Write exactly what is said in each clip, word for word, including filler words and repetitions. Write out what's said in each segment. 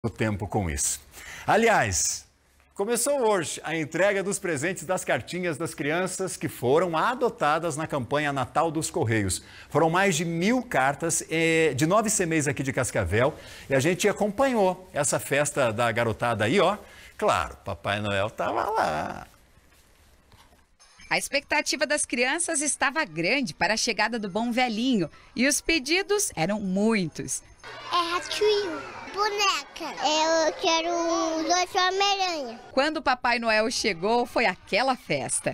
o tempo com isso. Aliás, começou hoje a entrega dos presentes das cartinhas das crianças que foram adotadas na campanha Natal dos Correios. Foram mais de mil cartas eh, de nove C M Es aqui de Cascavel e a gente acompanhou essa festa da garotada aí, ó. Claro, Papai Noel estava lá. A expectativa das crianças estava grande para a chegada do Bom Velhinho e os pedidos eram muitos. É ratinho, boneca. Eu quero um dois Homem-Aranha. Quando o Papai Noel chegou, foi aquela festa.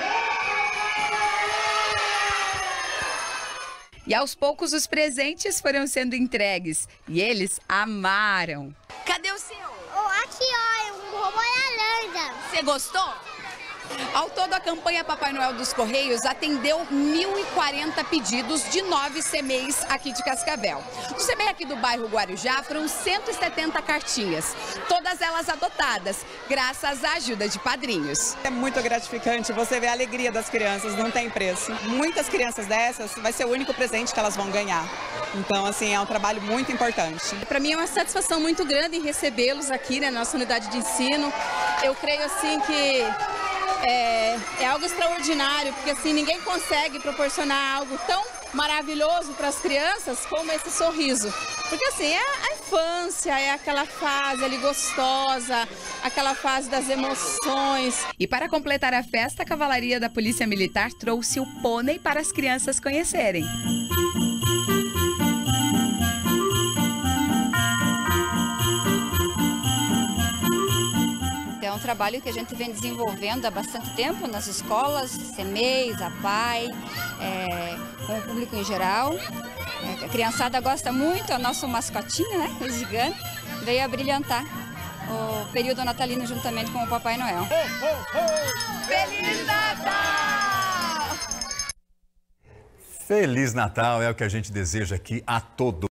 E aos poucos os presentes foram sendo entregues e eles amaram. Cadê o seu? Oh, aqui, ó, um robô laranja. Você gostou? Ao todo, a campanha Papai Noel dos Correios atendeu mil e quarenta pedidos de nove C M Es aqui de Cascavel. No C M E aqui do bairro Guarujá foram cento e setenta cartinhas, todas elas adotadas, graças à ajuda de padrinhos. É muito gratificante você ver a alegria das crianças, não tem preço. Muitas crianças dessas vai ser o único presente que elas vão ganhar. Então, assim, é um trabalho muito importante. Para mim é uma satisfação muito grande em recebê-los aqui, né, na nossa unidade de ensino. Eu creio, assim, que É, é algo extraordinário, porque assim ninguém consegue proporcionar algo tão maravilhoso para as crianças como esse sorriso. Porque assim, é a infância, é aquela fase ali gostosa, aquela fase das emoções. E para completar a festa, a Cavalaria da Polícia Militar trouxe o pônei para as crianças conhecerem. É um trabalho que a gente vem desenvolvendo há bastante tempo nas escolas, C M Es, A P A I, é, com o público em geral. É, a criançada gosta muito, é o nosso mascotinho, né, o gigante, veio a brilhantar o período natalino juntamente com o Papai Noel. Oh, oh, oh. Feliz Natal! Feliz Natal é o que a gente deseja aqui a todos.